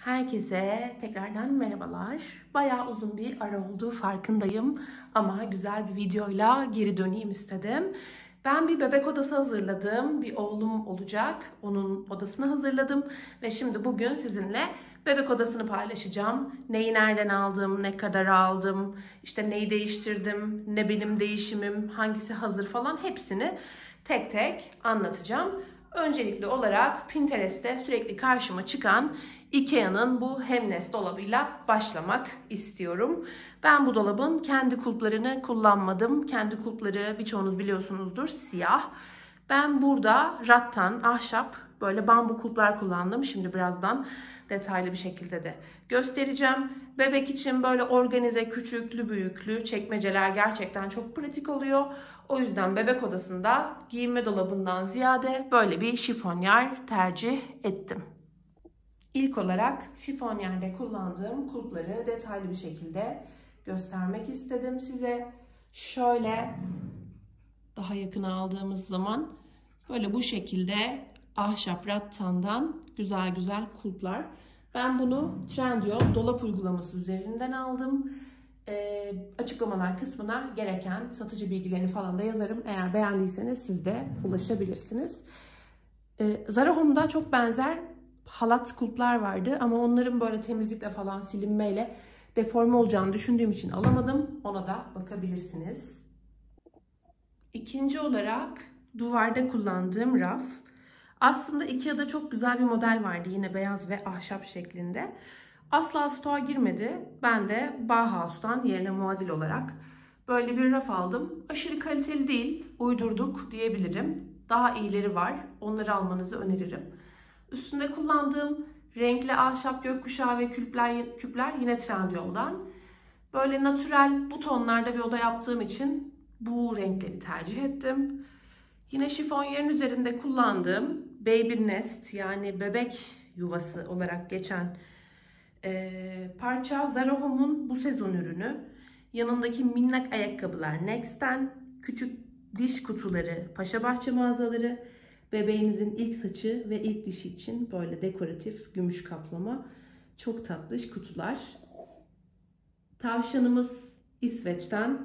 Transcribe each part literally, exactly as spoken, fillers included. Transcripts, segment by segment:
Herkese tekrardan merhabalar. Bayağı uzun bir ara oldu, farkındayım ama güzel bir videoyla geri döneyim istedim. Ben bir bebek odası hazırladım. Bir oğlum olacak. Onun odasını hazırladım ve şimdi bugün sizinle bebek odasını paylaşacağım. Neyi nereden aldım, ne kadar aldım, işte neyi değiştirdim, ne benim değişimim, hangisi hazır falan hepsini tek tek anlatacağım. Öncelikli olarak Pinterest'te sürekli karşıma çıkan Ikea'nın bu Hemnest dolabıyla başlamak istiyorum. Ben bu dolabın kendi kulplarını kullanmadım. Kendi kulpları birçoğunuz biliyorsunuzdur, siyah. Ben burada rattan, ahşap, böyle bambu kulplar kullandım. Şimdi birazdan detaylı bir şekilde de göstereceğim. Bebek için böyle organize, küçüklü, büyüklü çekmeceler gerçekten çok pratik oluyor. O yüzden bebek odasında giyinme dolabından ziyade böyle bir şifonyer tercih ettim. İlk olarak şifonyerde kullandığım kulpları detaylı bir şekilde göstermek istedim size. Şöyle daha yakına aldığımız zaman böyle bu şekilde ahşap rattandan güzel güzel kulplar. Ben bunu Trendyol dolap uygulaması üzerinden aldım. E, açıklamalar kısmına gereken satıcı bilgilerini falan da yazarım. Eğer beğendiyseniz siz de ulaşabilirsiniz. E, Zara Home'da çok benzer halat kulplar vardı ama onların böyle temizlikle falan silinmeyle deforme olacağını düşündüğüm için alamadım. Ona da bakabilirsiniz. İkinci olarak duvarda kullandığım raf. Aslında Ikea'da çok güzel bir model vardı, yine beyaz ve ahşap şeklinde. Asla stoğa girmedi. Ben de Bauhaus'tan yerine muadil olarak böyle bir raf aldım. Aşırı kaliteli değil, uydurduk diyebilirim. Daha iyileri var. Onları almanızı öneririm. Üstünde kullandığım renkli ahşap gökkuşağı ve küpler, küpler yine Trendyol'dan. Böyle natürel bu tonlarda bir oda yaptığım için bu renkleri tercih ettim. Yine şifonyerin üzerinde kullandığım Baby Nest, yani bebek yuvası olarak geçen e, parça Zara Home'un bu sezon ürünü. Yanındaki minnak ayakkabılar Next'ten, küçük diş kutuları Paşabahçe mağazaları, bebeğinizin ilk saçı ve ilk dişi için böyle dekoratif gümüş kaplama çok tatlış kutular. Tavşanımız İsveç'ten,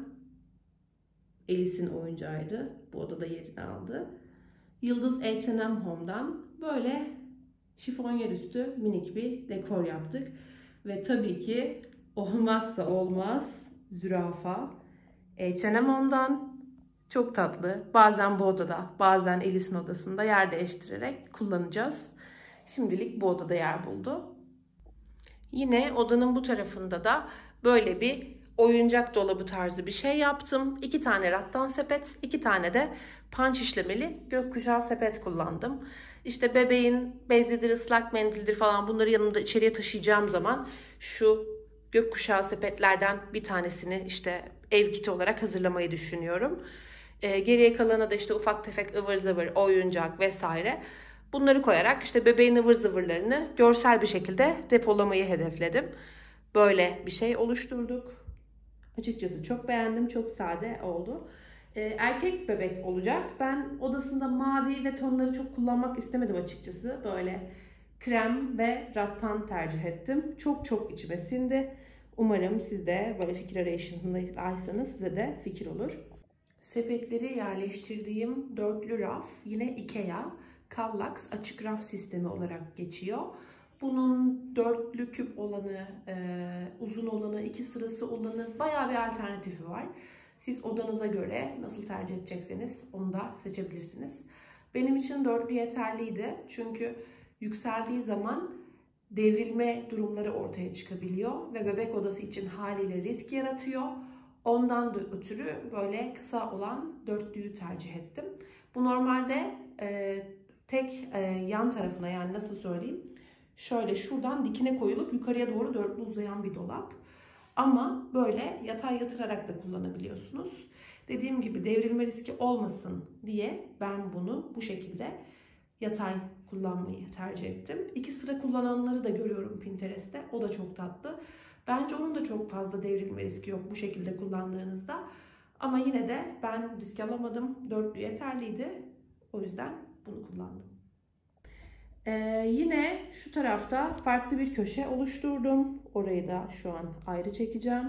Alice'in oyuncağıydı. Bu odada yerini aldı. Yıldız H and M Home'dan böyle şifonyer üstü minik bir dekor yaptık. Ve tabii ki olmazsa olmaz zürafa. H and M Home'dan çok tatlı. Bazen bu odada, bazen Alice'in odasında yer değiştirerek kullanacağız. Şimdilik bu odada yer buldu. Yine odanın bu tarafında da böyle bir oyuncak dolabı tarzı bir şey yaptım. İki tane rattan sepet, iki tane de punch işlemeli gökkuşağı sepet kullandım. İşte bebeğin bezidir, ıslak mendildir falan, bunları yanımda içeriye taşıyacağım zaman şu gökkuşağı sepetlerden bir tanesini işte ev kiti olarak hazırlamayı düşünüyorum. Ee, geriye kalana da işte ufak tefek ıvır zıvır, oyuncak vesaire. Bunları koyarak işte bebeğin ıvır zıvırlarını görsel bir şekilde depolamayı hedefledim. Böyle bir şey oluşturduk. Açıkçası çok beğendim. Çok sade oldu. Ee, erkek bebek olacak. Ben odasında mavi ve tonları çok kullanmak istemedim açıkçası. Böyle krem ve rattan tercih ettim. Çok çok içime sindi. Umarım siz de böyle fikir arayışındaysanız size de fikir olur. Sepetleri yerleştirdiğim dörtlü raf yine Ikea Kallax açık raf sistemi olarak geçiyor. Bunun dörtlü küp olanı, e, uzun olanı, iki sırası olanı, bayağı bir alternatifi var. Siz odanıza göre nasıl tercih edecekseniz onu da seçebilirsiniz. Benim için dörtlü yeterliydi. Çünkü yükseldiği zaman devrilme durumları ortaya çıkabiliyor ve bebek odası için haliyle risk yaratıyor. Ondan da ötürü böyle kısa olan dörtlüyü tercih ettim. Bu normalde e, tek e, yan tarafına, yani nasıl söyleyeyim, şöyle şuradan dikine koyulup yukarıya doğru dörtlü uzayan bir dolap. Ama böyle yatay yatırarak da kullanabiliyorsunuz. Dediğim gibi devrilme riski olmasın diye ben bunu bu şekilde yatay kullanmayı tercih ettim. İki sıra kullananları da görüyorum Pinterest'te. O da çok tatlı. Bence onun da çok fazla devrilme riski yok bu şekilde kullandığınızda. Ama yine de ben risk alamadım. Dörtlü yeterliydi. O yüzden bunu kullandım. Ee, yine şu tarafta farklı bir köşe oluşturdum. Orayı da şu an ayrı çekeceğim.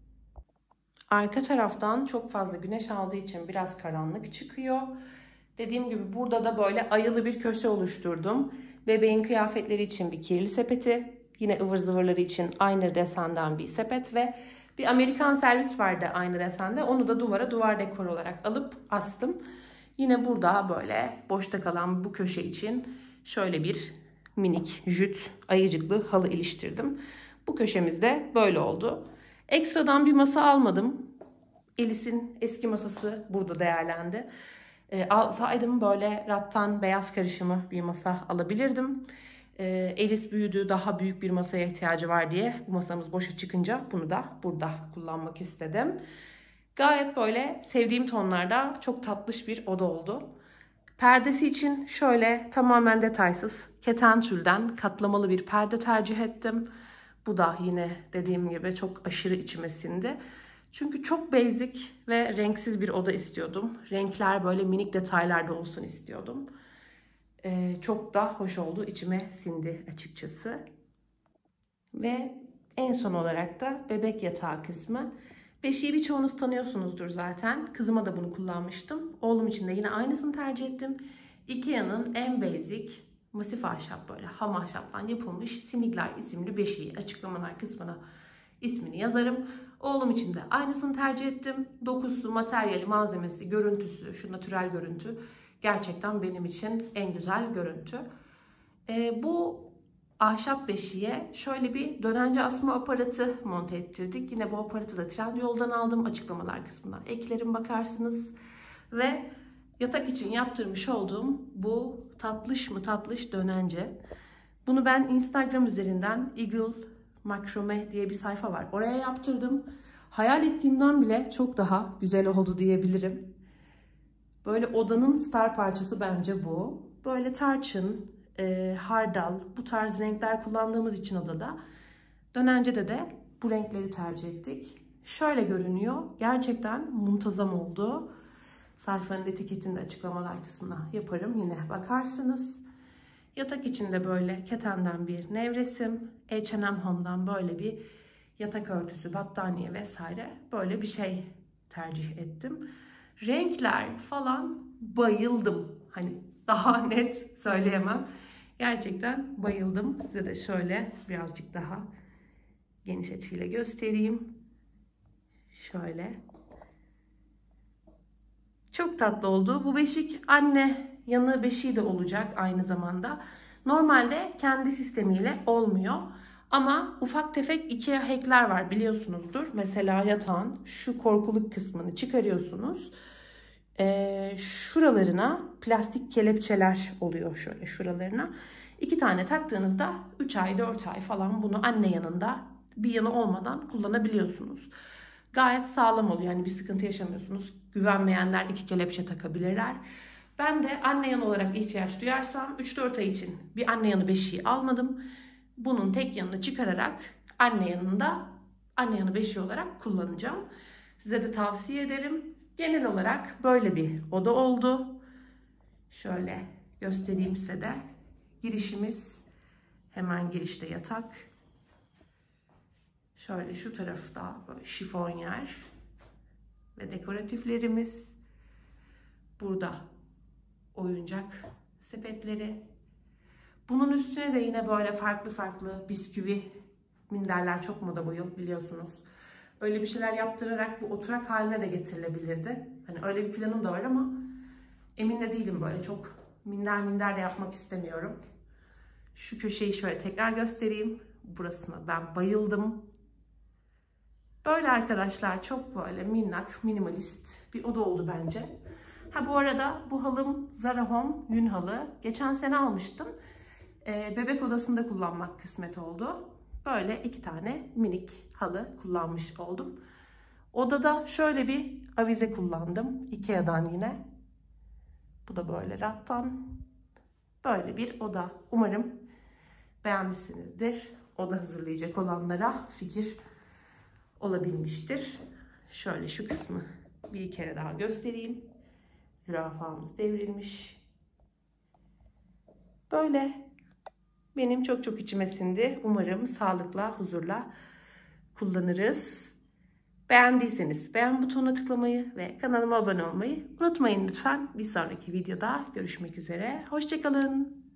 Arka taraftan çok fazla güneş aldığı için biraz karanlık çıkıyor. Dediğim gibi burada da böyle ayılı bir köşe oluşturdum. Bebeğin kıyafetleri için bir kirli sepeti, yine ıvır zıvırları için aynı desenden bir sepet ve bir Amerikan servis vardı aynı desende. Onu da duvara duvar dekoru olarak alıp astım. Yine burada böyle boşta kalan bu köşe için şöyle bir minik jüt ayıcıklı halı iliştirdim. Bu köşemizde böyle oldu. Ekstradan bir masa almadım. Elis'in eski masası burada değerlendi. E, alsaydım böyle rattan beyaz karışımı bir masa alabilirdim. E, Elis büyüdü, daha büyük bir masaya ihtiyacı var diye bu masamız boşa çıkınca bunu da burada kullanmak istedim. Gayet böyle sevdiğim tonlarda çok tatlış bir oda oldu. Perdesi için şöyle tamamen detaysız keten tülden katlamalı bir perde tercih ettim. Bu da yine dediğim gibi çok aşırı içime sindi. Çünkü çok basic ve renksiz bir oda istiyordum. Renkler böyle minik detaylarda olsun istiyordum. Ee, çok da hoş oldu. İçime sindi açıkçası. Ve en son olarak da bebek yatağı kısmı. Beşiği birçoğunuz tanıyorsunuzdur zaten. Kızıma da bunu kullanmıştım. Oğlum için de yine aynısını tercih ettim. Ikea'nın en basic masif ahşap, böyle ham ahşaptan yapılmış Sinigler isimli beşiği, açıklamalar kısmına ismini yazarım. Oğlum için de aynısını tercih ettim. Dokusu, materyali, malzemesi, görüntüsü, şu natürel görüntü gerçekten benim için en güzel görüntü. Ee, bu ahşap beşiğe şöyle bir dönence asma aparatı monte ettirdik. Yine bu aparatı da Trendyol'dan aldım. Açıklamalar kısmına eklerim, bakarsınız. Ve yatak için yaptırmış olduğum bu tatlış mı tatlış dönence. Bunu ben Instagram üzerinden Eagle Makrome diye bir sayfa var, oraya yaptırdım. Hayal ettiğimden bile çok daha güzel oldu diyebilirim. Böyle odanın star parçası bence bu. Böyle tarçın, e, hardal, bu tarz renkler kullandığımız için odada. Dönencede de bu renkleri tercih ettik. Şöyle görünüyor. Gerçekten muntazam oldu. Sayfanın etiketini de açıklamalar kısmına yaparım. Yine bakarsınız. Yatak içinde böyle ketenden bir nevresim, H and M Home'dan böyle bir yatak örtüsü, battaniye vesaire böyle bir şey tercih ettim. Renkler falan bayıldım. Hani daha net söyleyemem. Gerçekten bayıldım. Size de şöyle birazcık daha geniş açıyla göstereyim. Şöyle. Çok tatlı oldu. Bu beşik anne yanı beşiği de olacak aynı zamanda. Normalde kendi sistemiyle olmuyor. Ama ufak tefek Ikea hackler var, biliyorsunuzdur. Mesela yatağın şu korkuluk kısmını çıkarıyorsunuz. Ee, şuralarına plastik kelepçeler oluyor, şöyle şuralarına. İki tane taktığınızda üç ay dört ay falan bunu anne yanında bir yanı olmadan kullanabiliyorsunuz. Gayet sağlam oluyor. Yani bir sıkıntı yaşamıyorsunuz. Güvenmeyenler iki kelepçe takabilirler. Ben de anne yanı olarak ihtiyaç duyarsam üç dört ay için bir anne yanı beşiği almadım. Bunun tek yanını çıkararak anne yanında anne yanı beşiği olarak kullanacağım. Size de tavsiye ederim. Genel olarak böyle bir oda oldu. Şöyle göstereyim size de. Girişimiz hemen girişte yatak. Şöyle şu tarafta böyle şifonyer ve dekoratiflerimiz. Burada oyuncak sepetleri. Bunun üstüne de yine böyle farklı farklı bisküvi minderler çok moda bu yıl, biliyorsunuz. Öyle bir şeyler yaptırarak bu oturak haline de getirilebilirdi. Hani öyle bir planım da var ama emin de değilim, böyle çok minder minder de yapmak istemiyorum. Şu köşeyi şöyle tekrar göstereyim. Burasına ben bayıldım. Böyle arkadaşlar, çok böyle minnak, minimalist bir oda oldu bence. Ha bu arada bu halım Zara Home yün halı. Geçen sene almıştım. Ee, bebek odasında kullanmak kısmet oldu. Böyle iki tane minik halı kullanmış oldum. Odada şöyle bir avize kullandım. Ikea'dan yine. Bu da böyle rattan. Böyle bir oda. Umarım beğenmişsinizdir. Oda hazırlayacak olanlara fikir olabilmiştir. Şöyle şu kısmı bir kere daha göstereyim. Zürafamız devrilmiş. Böyle benim çok çok içime sindi. Umarım sağlıkla, huzurla kullanırız. Beğendiyseniz beğen butonuna tıklamayı ve kanalıma abone olmayı unutmayın lütfen. Bir sonraki videoda görüşmek üzere. Hoşça kalın.